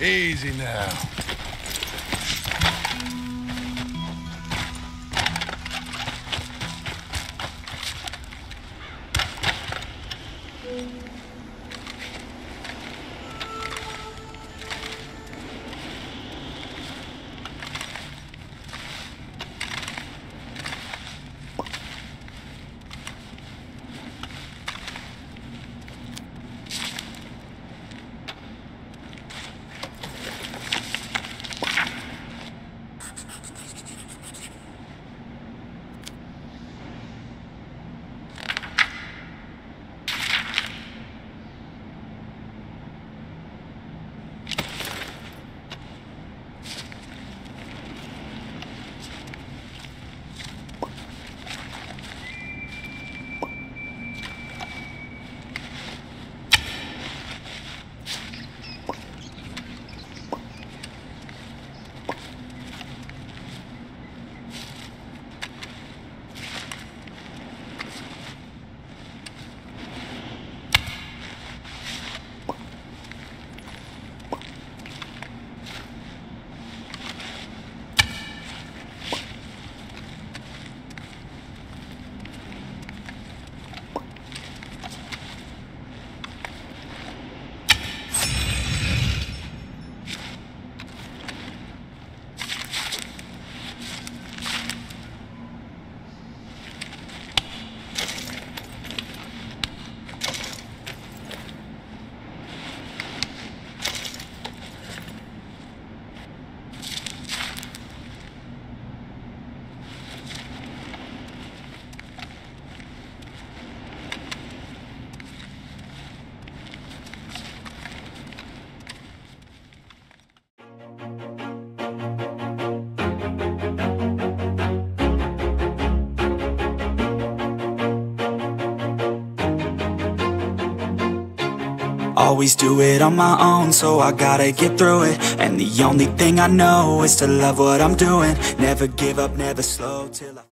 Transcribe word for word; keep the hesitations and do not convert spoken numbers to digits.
Easy now. Always do it on my own, so I gotta get through it. And the only thing I know is to love what I'm doing. Never give up, never slow till I